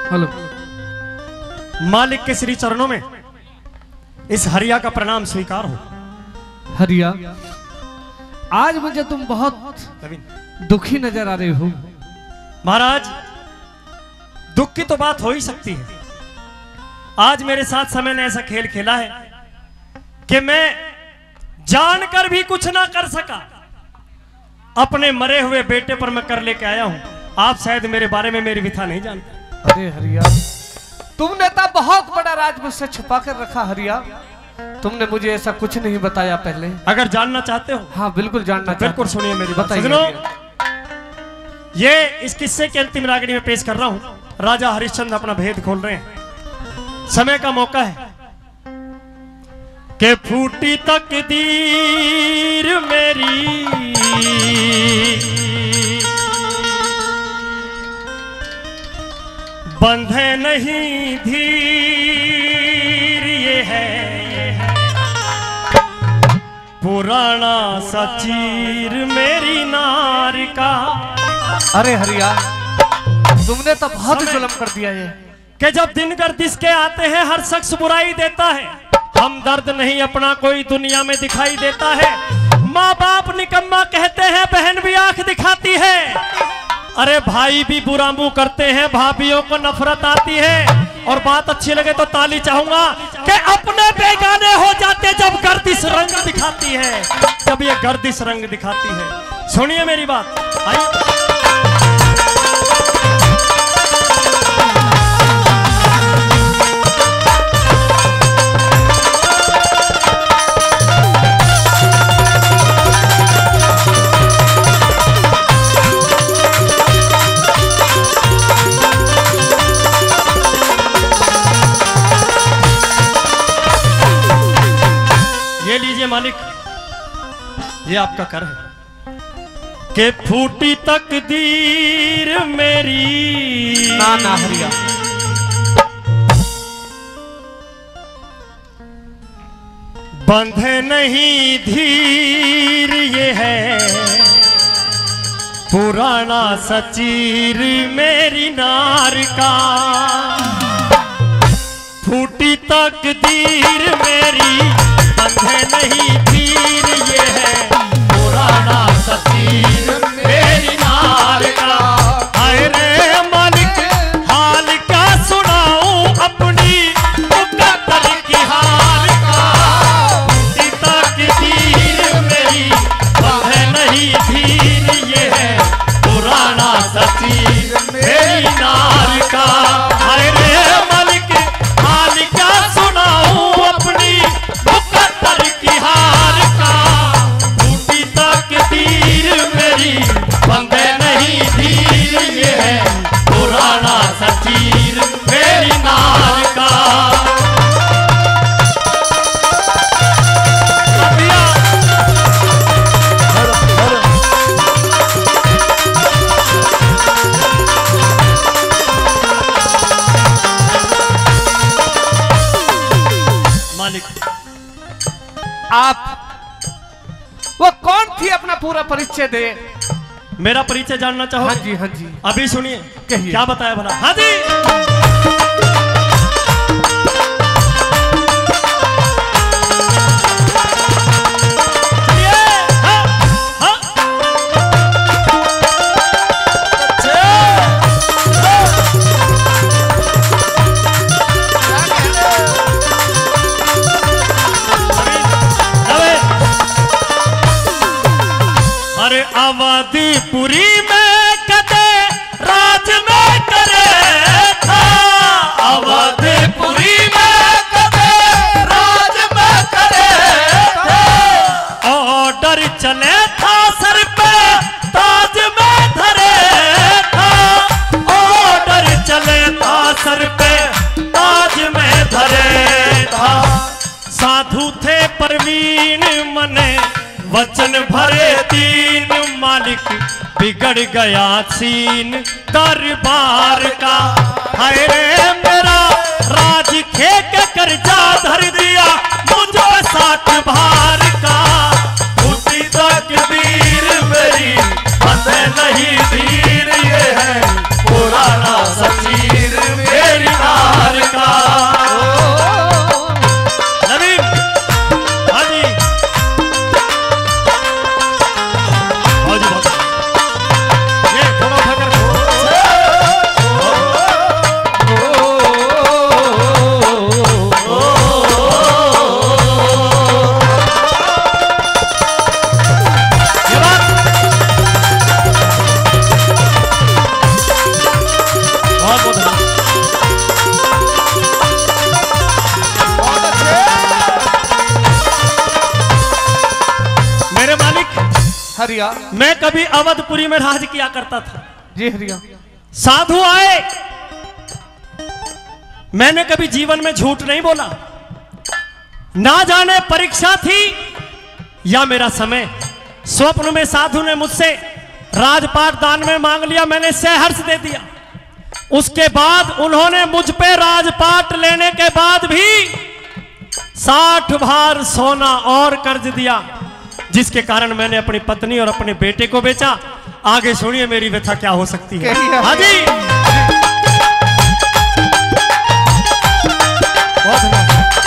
Hello. मालिक के श्री चरणों में इस हरिया का प्रणाम स्वीकार हो। हरिया, आज मुझे तुम बहुत दुखी नजर आ रहे हो। महाराज, दुख की तो बात हो ही सकती है। आज मेरे साथ समय ने ऐसा खेल खेला है कि मैं जानकर भी कुछ ना कर सका। अपने मरे हुए बेटे पर मैं कर लेके आया हूं। आप शायद मेरे बारे में मेरी व्यथा नहीं जानते। अरे हरिया, तुमने तो बहुत बड़ा राज मुझसे छुपा कर रखा। हरिया, तुमने मुझे ऐसा कुछ नहीं बताया पहले। अगर जानना चाहते हो? हाँ बिल्कुल जानना। बिल्कुल सुनिए मेरी बात। बताइए। ये इस किस्से के अंतिम रागनी में पेश कर रहा हूं। राजा हरिश्चंद्र अपना भेद खोल रहे हैं। समय का मौका है कि फूटी तकदीर मेरी, बंधे नहीं धीर, ये है पुराना सचीर मेरी नार का। अरे हरिया, तुमने तो बहुत जुल्म कर दिया है कि जब दिन गर्दिश के आते हैं हर शख्स बुराई देता है। हम दर्द नहीं अपना कोई दुनिया में दिखाई देता है। माँ बाप निकम्मा कहते हैं, बहन भी आंख दिखाती है। अरे भाई भी बुरा मुंह करते हैं, भाभीयों को नफरत आती है। और बात अच्छी लगे तो ताली चाहूंगा कि अपने बेगाने हो जाते जब गर्दिश रंग दिखाती है, जब ये गर्दिश रंग दिखाती है। सुनिए मेरी बात। आइए। मालिक, ये आपका कर है कि फूटी तकदीर मेरी। ना ना हरिया, बंधे नहीं धीर, ये है पुराना सचीर मेरी नार का। फूटी तकदीर मेरी, बंधे नहीं धीर, ये है पुराना सचीर मेरी नार का। हाय रे मालिक, हाल क्या सुनाऊं अपनी मुकद्दर की हाल का। फूटी तकदीर मेरी, बंधे नहीं धीर, ये है पुराना सचीर मेरी नार का। हाय रे मालिक, हाल क्या सुनाऊं अपनी मुकद्दर की हार का। फूटी तकदीर मेरी, बंधे नहीं धीर, ये है पुराना सचीर मेरी नार का। मालिक, आप वो कौन थी, अपना पूरा परिचय दे। मेरा परिचय जानना चाहो? हाँ जी, हाँ जी। अभी सुनिए। कहिए। क्या बताया भला? हाँ जी। चलिए। हाँ, हाँ। अरे अवधपुरी में कदे राज में करे था। अवधपुरी में कदे राज में करे था। ऑर्डर चले था सर पे ताज में धरे था। ऑर्डर चले था सर पे ताज में धरे था। साधु थे परवीन मने वचन भरे दीन। मालिक बिगड़ गया सीन दरबार का। हाय रे मेरा राज खेक कर जा धर दिया मुझे 60 भार का। फूटी तकदीर मेरी, बंधे नहीं धीर, ये है पुराना सचीर मेरी बहुत धन्यवाद। बहुत अच्छे। मेरे मालिक हरिया मैं कभी अवधपुरी में राज किया करता था। जी हरिया। साधु आए, मैंने कभी जीवन में झूठ नहीं बोला। ना जाने परीक्षा थी या मेरा समय। स्वप्न में साधु ने मुझसे राजपाट दान में मांग लिया, मैंने सहर्ष दे दिया। उसके बाद उन्होंने मुझ पे राजपाट लेने के बाद भी 60 भार सोना और कर्ज दिया, जिसके कारण मैंने अपनी पत्नी और अपने बेटे को बेचा। आगे सुनिए मेरी व्यथा क्या हो सकती है। हाँ जी, बहुत धन्यवाद।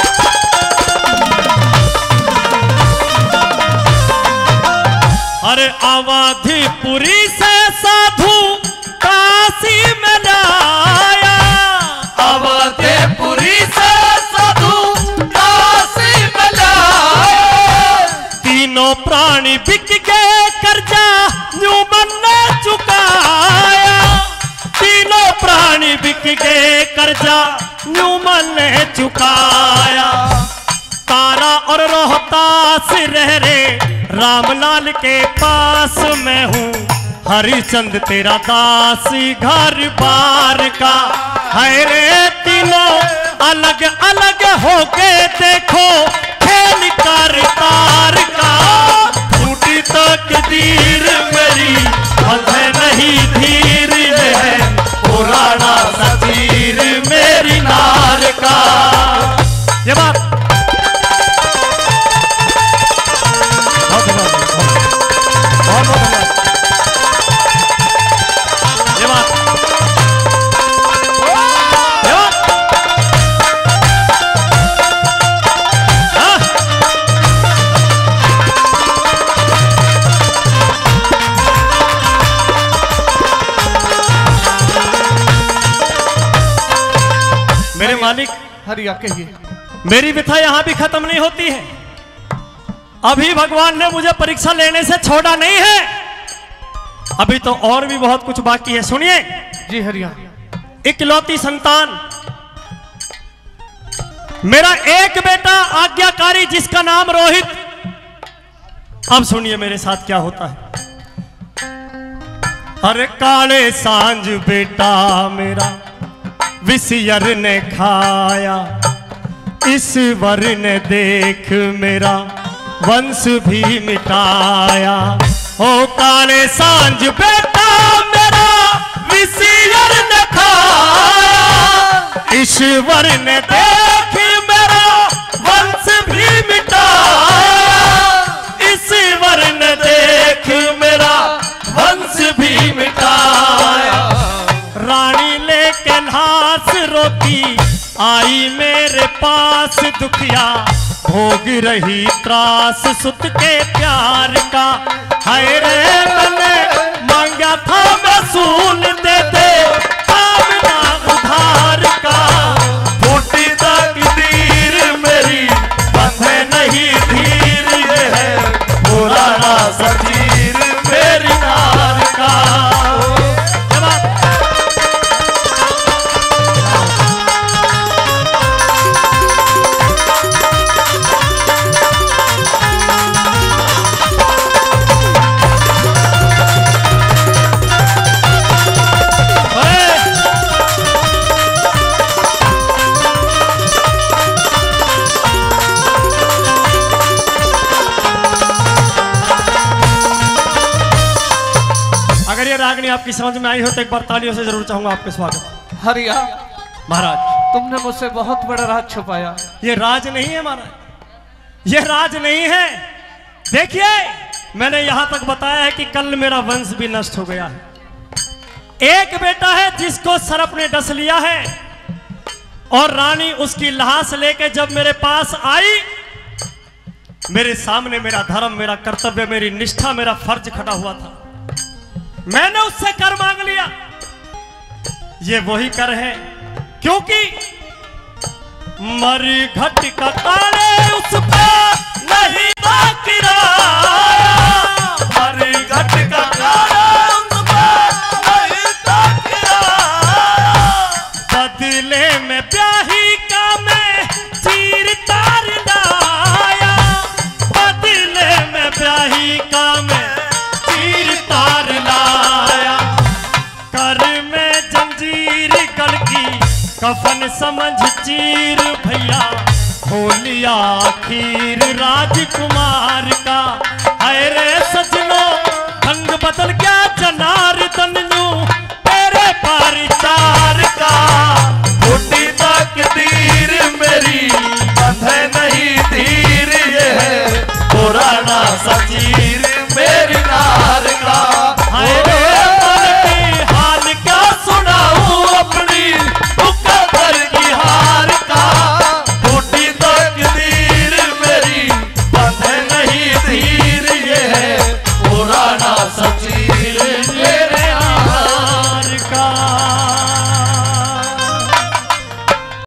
अरे अवधपुरी से साधु काशी में लाया, अवधपुरी से साधु काशी में लाया। तीनों प्राणी बिक गए, कर्जा न्यूमन ने चुकाया। तीनों प्राणी बिक गए, कर्जा न्यूमन ने चुकाया। तारा और रोहतास रह रे रामलाल के पास मैं हूँ, हरिचंद तेरा दासी घर बार का है रे। तीनों अलग अलग होके देखो खेल कर तार का। टूटी तकदीर मेरी बंधे नहीं धीर है, पुराना सतीर मेरी नार का। ये बात बहुत बहुत धन्यवाद। ये बात हाँ? मेरे मालिक हरिया कहिए। मेरी व्यथा यहां भी खत्म नहीं होती है। अभी भगवान ने मुझे परीक्षा लेने से छोड़ा नहीं है, अभी तो और भी बहुत कुछ बाकी है। सुनिए। जी हरिया। इकलौती संतान, मेरा एक बेटा आज्ञाकारी जिसका नाम रोहित। अब सुनिए मेरे साथ क्या होता है। अरे काले सांझ बेटा मेरा विसियर ने खाया, ईश्वर ने देख मेरा वंश भी मिटाया। ओ काले सांझ बेटा मेरा विसियर ने खाया, ईश्वर ने देख मेरा वंश भी मिटाया। ईश्वर ने देख मेरा वंश भी मिटाया। रानी लेके लाश रोती आई मेरे पास, दुखिया भोग रही त्रास सुत के प्यार का। हाय रे मैंने मांगा था वसूल दे दे कामना उधार का। फूटी तकदीर मेरी बंधे नहीं धीर है, पुराना सतीर मेरी नार का। रागनी आपकी समझ में आई हो तो एक बार तालियों से जरूर चाहूंगा आपके स्वागत। हरिया महाराज, तुमने मुझसे बहुत बड़ा राज छुपाया। ये राज नहीं है महाराज, ये राज नहीं है। देखिए मैंने यहां तक बताया है कि कल मेरा वंश भी नष्ट हो गया है। एक बेटा है जिसको सर्प ने डस लिया है, और रानी उसकी लाश लेके जब मेरे पास आई, मेरे सामने मेरा धर्म, मेरा कर्तव्य, मेरी निष्ठा, मेरा फर्ज खड़ा हुआ था। मैंने उससे कर मांग लिया। ये वही कर है, क्योंकि मर घट का काले उस पर नहीं था किराया। मर घट का काले उस पर नहीं था किराया। बदले में ब्याही का मैं चीर तार लाया, बदले में ब्याही का मैं चीर तार लाया। कर में जंजीर गल की कफन समझ चीर भैया, हो लिया आखिर राजकुमार का। हाय रे सजनो ढंग बदल गया जनार्दन यूं तेरे पार चार का। फूटी तकदीर मेरी बंधे नहीं धीर, ये है पुराना सा चीर मेरी नार का। हाय रे